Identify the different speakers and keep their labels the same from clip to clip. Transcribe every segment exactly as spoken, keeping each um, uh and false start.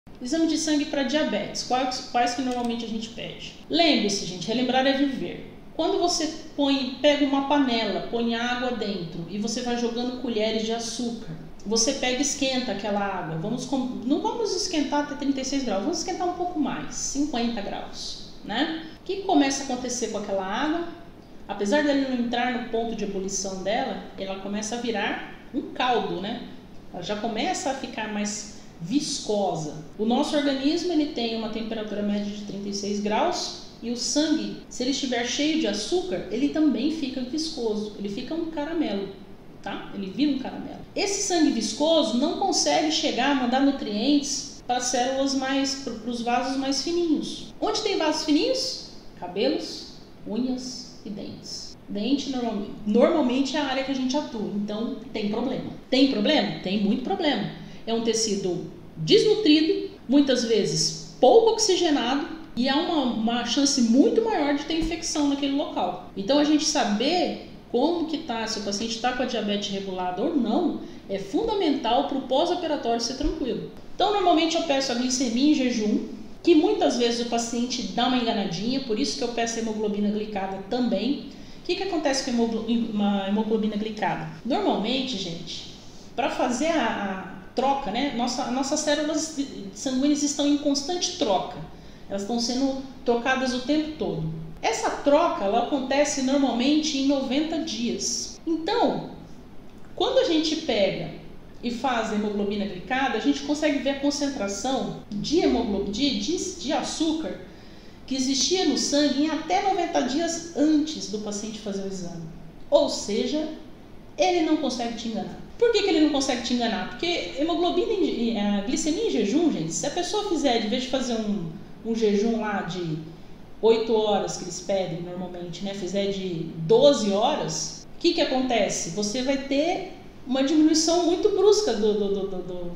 Speaker 1: Exame de sangue para diabetes, quais, quais que normalmente a gente pede? Lembre-se, gente, relembrar é viver. Quando você põe, pega uma panela, põe água dentro e você vai jogando colheres de açúcar, você pega e esquenta aquela água. Vamos, não vamos esquentar até trinta e seis graus, vamos esquentar um pouco mais, cinquenta graus, né? O que começa a acontecer com aquela água? Apesar dela não entrar no ponto de ebulição dela, ela começa a virar um caldo, né? Ela já começa a ficar mais viscosa. O nosso organismo ele tem uma temperatura média de trinta e seis graus e o sangue, se ele estiver cheio de açúcar, ele também fica viscoso, ele fica um caramelo, tá? Ele vira um caramelo. Esse sangue viscoso não consegue chegar a mandar nutrientes para as células mais, para os vasos mais fininhos. Onde tem vasos fininhos? Cabelos, unhas e dentes. Dente normalmente, normalmente é a área que a gente atua, então tem problema. Tem problema? Tem muito problema. É um tecido desnutrido, muitas vezes pouco oxigenado e há uma, uma chance muito maior de ter infecção naquele local. Então a gente saber como que tá, se o paciente está com a diabetes regulada ou não, é fundamental para o pós-operatório ser tranquilo. Então normalmente eu peço a glicemia em jejum, que muitas vezes o paciente dá uma enganadinha, por isso que eu peço a hemoglobina glicada também. O que, que acontece com a hemoglobina glicada? Normalmente, gente, para fazer a, a troca, né? Nossa, nossas células sanguíneas estão em constante troca. Elas estão sendo trocadas o tempo todo. Essa troca, ela acontece normalmente em noventa dias. Então, quando a gente pega e faz a hemoglobina glicada, a gente consegue ver a concentração de hemoglobina, de, de, de açúcar que existia no sangue em até noventa dias antes do paciente fazer o exame. Ou seja, ele não consegue te enganar. Por que, que ele não consegue te enganar? Porque hemoglobina, a glicemia em jejum, gente, se a pessoa fizer, de vez de fazer um, um jejum lá de oito horas, que eles pedem normalmente, né, fizer de doze horas, o que, que acontece? Você vai ter uma diminuição muito brusca do, do, do, do,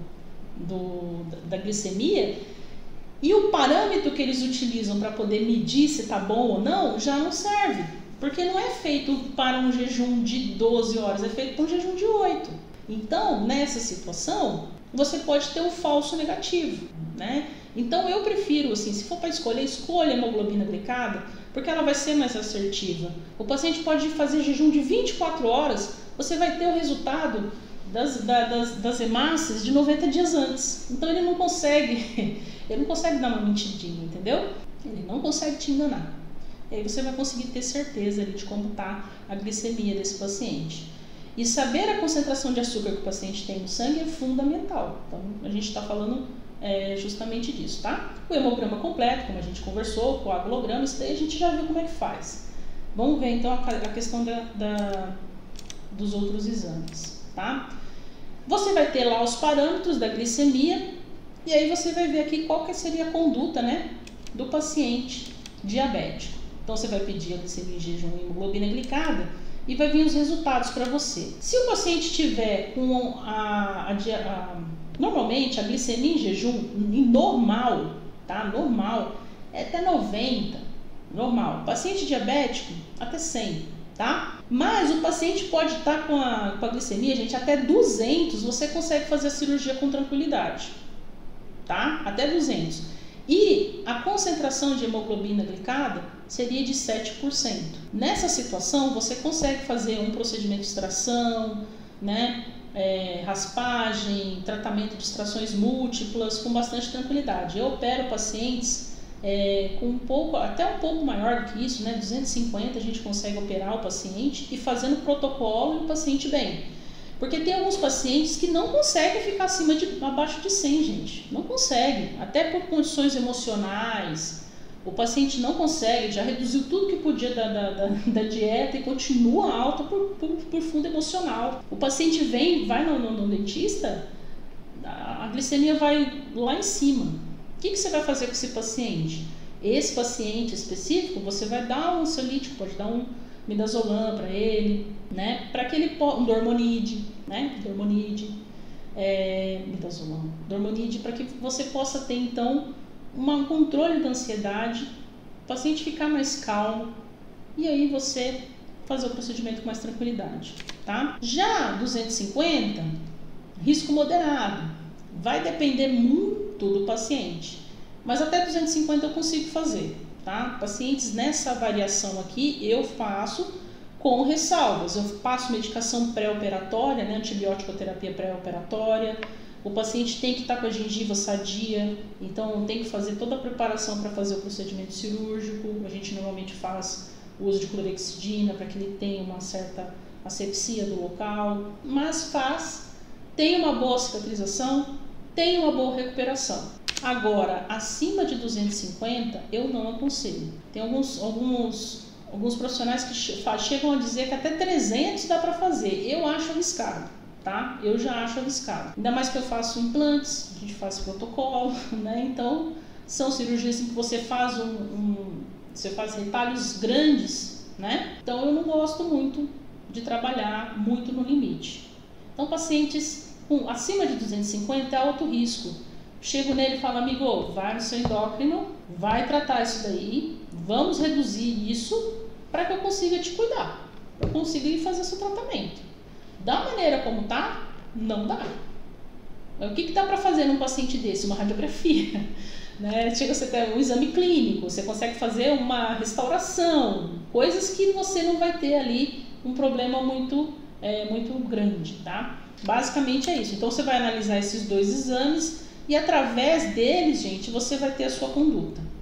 Speaker 1: do, da glicemia e o parâmetro que eles utilizam para poder medir se está bom ou não já não serve, porque não é feito para um jejum de doze horas, é feito para um jejum de oito. Então, nessa situação, você pode ter um falso negativo, né? Então, eu prefiro, assim, se for para escolher, escolha a hemoglobina glicada, porque ela vai ser mais assertiva. O paciente pode fazer jejum de vinte e quatro horas, você vai ter o resultado das, das, das hemácias de noventa dias antes. Então, ele não consegue, ele não consegue dar uma mentidinha, entendeu? Ele não consegue te enganar. E aí você vai conseguir ter certeza ali, de como está a glicemia desse paciente. E saber a concentração de açúcar que o paciente tem no sangue é fundamental. Então, a gente está falando é, justamente disso, tá? O hemograma completo, como a gente conversou, o coagulograma, isso daí a gente já viu como é que faz. Vamos ver, então, a, a questão da, da, dos outros exames, tá? Você vai ter lá os parâmetros da glicemia e aí você vai ver aqui qual que seria a conduta, né, do paciente diabético. Então, você vai pedir a glicemia em jejum e hemoglobina glicada e vai vir os resultados para você. Se o paciente tiver com a, a, a normalmente a glicemia em jejum normal, tá? Normal é até noventa, normal. Paciente diabético até cem, tá? Mas o paciente pode estar com a, com a glicemia, gente, até duzentos, você consegue fazer a cirurgia com tranquilidade, tá? Até duzentos. E a concentração de hemoglobina glicada seria de sete por cento. Nessa situação, você consegue fazer um procedimento de extração, né, é, raspagem, tratamento de extrações múltiplas com bastante tranquilidade. Eu opero pacientes é, com um pouco, até um pouco maior do que isso, né, duzentos e cinquenta, a gente consegue operar o paciente e fazendo protocolo e o paciente bem. Porque tem alguns pacientes que não conseguem ficar acima de, abaixo de cem, gente. Não conseguem, até por condições emocionais. O paciente não consegue, já reduziu tudo que podia da, da, da, da dieta e continua alta por, por, por fundo emocional. O paciente vem, vai no, no, no dentista, a, a glicemia vai lá em cima. O que, que você vai fazer com esse paciente? Esse paciente específico, você vai dar um ansiolítico, pode dar um midazolam para ele, né? Para que ele possa, um dormonide, né? Dormonide, é, midazolam, dormonide, para que você possa ter então um controle da ansiedade, o paciente ficar mais calmo e aí você fazer o procedimento com mais tranquilidade, tá? Já duzentos e cinquenta, risco moderado, vai depender muito tudo o paciente. Mas até duzentos e cinquenta eu consigo fazer, tá? Pacientes nessa variação aqui eu faço com ressalvas. Eu passo medicação pré-operatória, né? Antibiótico-terapia pré-operatória. O paciente tem que estar com a gengiva sadia, então tem que fazer toda a preparação para fazer o procedimento cirúrgico. A gente normalmente faz o uso de clorexidina para que ele tenha uma certa asepsia do local, mas faz, tem uma boa cicatrização, tem uma boa recuperação. Agora, acima de duzentos e cinquenta, eu não aconselho. Tem alguns, alguns, alguns profissionais que chegam a dizer que até trezentos dá para fazer. Eu acho arriscado, tá? Eu já acho arriscado. Ainda mais que eu faço implantes, a gente faz protocolo, né? Então, são cirurgias em que você faz um, um você faz retalhos grandes, né? Então, eu não gosto muito de trabalhar muito no limite. Então, pacientes com, acima de duzentos e cinquenta é alto risco. Chego nele e falo, amigo, vai no seu endócrino, vai tratar isso daí, vamos reduzir isso para que eu consiga te cuidar, para eu consiga ir fazer seu tratamento. Da maneira como tá, não dá. O que, que dá para fazer num paciente desse? Uma radiografia, né? Chega a ter um exame clínico, você consegue fazer uma restauração, coisas que você não vai ter ali um problema muito, é, muito grande, tá? Basicamente é isso. Então você vai analisar esses dois exames e através deles, gente, você vai ter a sua conduta.